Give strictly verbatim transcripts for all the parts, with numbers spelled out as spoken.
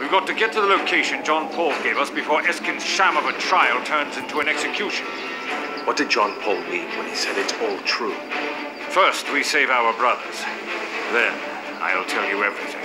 We've got to get to the location John Paul gave us before Esquin's sham of a trial turns into an execution. What did John Paul mean when he said it's all true? First, we save our brothers. Then, I'll tell you everything.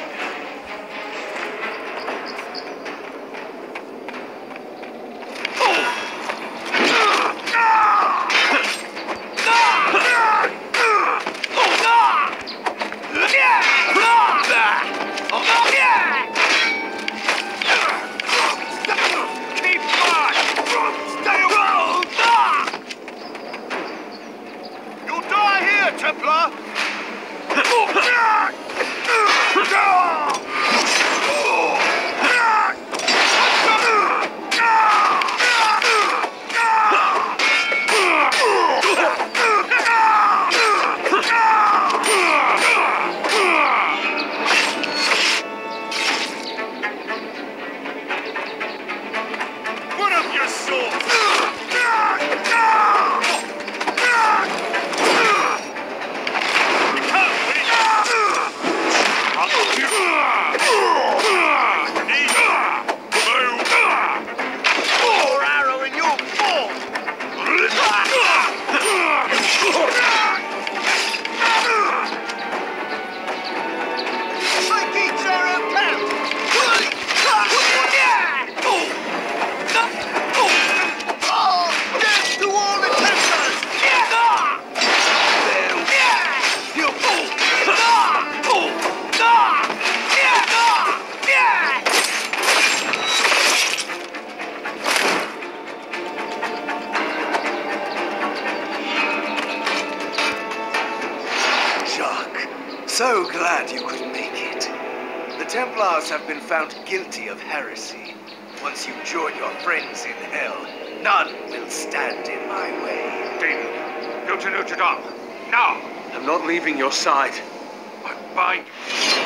So glad you could make it. The Templars have been found guilty of heresy. Once you join your friends in hell, none will stand in my way. David, go to Notre Dame. Now! I'm not leaving your side. I bind you.